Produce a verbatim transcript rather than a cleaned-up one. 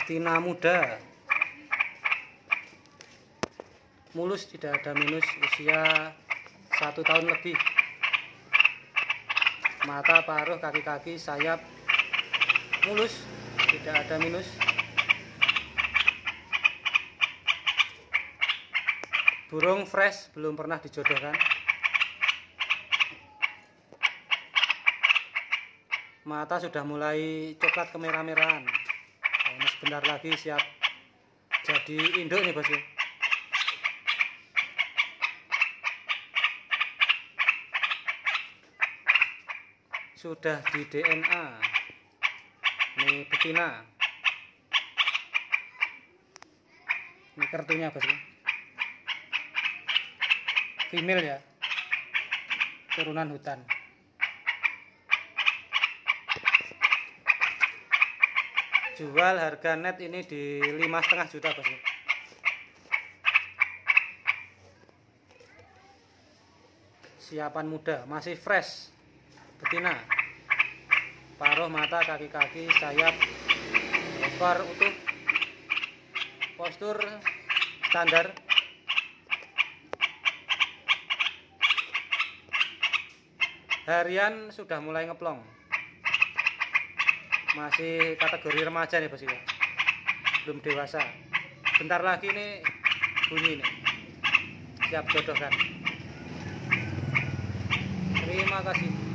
betina muda, mulus, tidak ada minus, usia satu tahun lebih. Mata, paruh, kaki-kaki, sayap mulus, tidak ada minus. Burung fresh, belum pernah dijodohkan. Mata sudah mulai coklat kemerah-merahan. Nah, ini sebentar lagi siap jadi induk nih bosku. Sudah di D N A. Ini betina. Ini kartunya bosku. Female ya, turunan hutan. Jual harga net ini di lima setengah juta bosku. Siapan muda, masih fresh, betina. Paruh, mata, kaki-kaki, sayap, ekor utuh, postur standar. Harian sudah mulai ngeplong. Masih kategori remaja nih bosku ya, belum dewasa. Bentar lagi nih bunyi nih, siap jodohkan. Terima kasih.